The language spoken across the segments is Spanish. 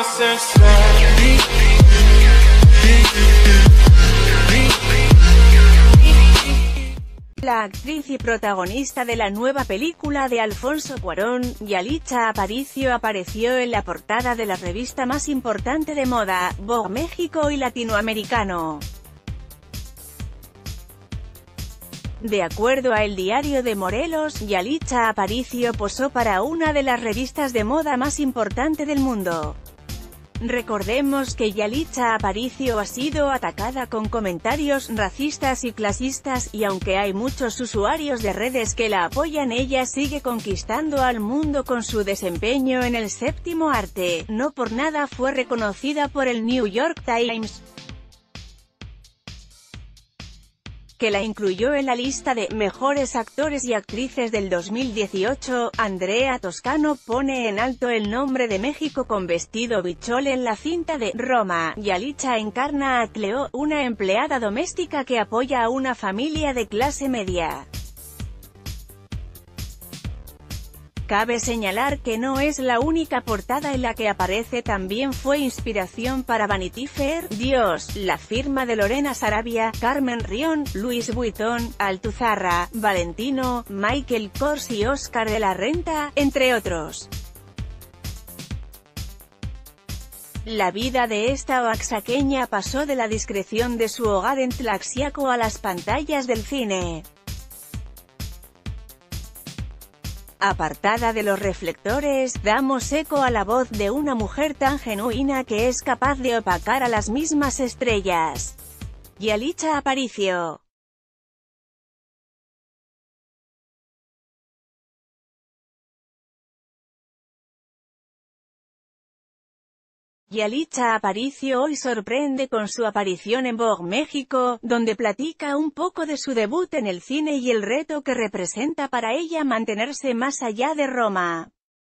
La actriz y protagonista de la nueva película de Alfonso Cuarón, Yalitza Aparicio, apareció en la portada de la revista más importante de moda, Vogue México y Latinoamericano. De acuerdo a El Diario de Morelos, Yalitza Aparicio posó para una de las revistas de moda más importante del mundo. Recordemos que Yalitza Aparicio ha sido atacada con comentarios racistas y clasistas, y aunque hay muchos usuarios de redes que la apoyan, ella sigue conquistando al mundo con su desempeño en el séptimo arte. No por nada fue reconocida por el New York Times, que la incluyó en la lista de mejores actores y actrices del 2018. Andrea Toscano pone en alto el nombre de México con vestido bichol en la cinta de Roma. Yalitza encarna a Cleo, una empleada doméstica que apoya a una familia de clase media. Cabe señalar que no es la única portada en la que aparece, también fue inspiración para Vanity Fair, Dios, La Firma de Lorena Sarabia, Carmen Rion, Louis Vuitton, Altuzarra, Valentino, Michael Kors y Oscar de la Renta, entre otros. La vida de esta oaxaqueña pasó de la discreción de su hogar en Tlaxiaco a las pantallas del cine. Apartada de los reflectores, damos eco a la voz de una mujer tan genuina que es capaz de opacar a las mismas estrellas. Yalitza Aparicio. Yalitza Aparicio hoy sorprende con su aparición en Vogue México, donde platica un poco de su debut en el cine y el reto que representa para ella mantenerse más allá de Roma.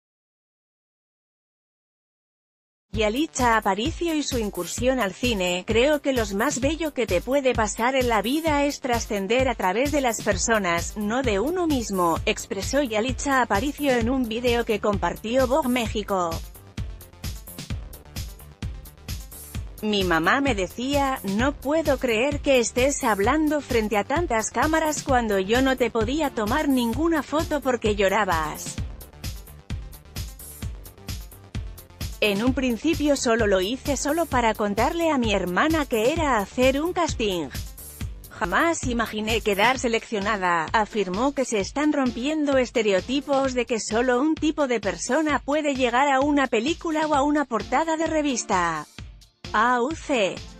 Yalitza Aparicio y su incursión al cine: creo que lo más bello que te puede pasar en la vida es trascender a través de las personas, no de uno mismo, expresó Yalitza Aparicio en un video que compartió Vogue México. Mi mamá me decía, no puedo creer que estés hablando frente a tantas cámaras cuando yo no te podía tomar ninguna foto porque llorabas. En un principio solo lo hice para contarle a mi hermana que era hacer un casting. Jamás imaginé quedar seleccionada. Afirmó que se están rompiendo estereotipos de que solo un tipo de persona puede llegar a una película o a una portada de revista. AUC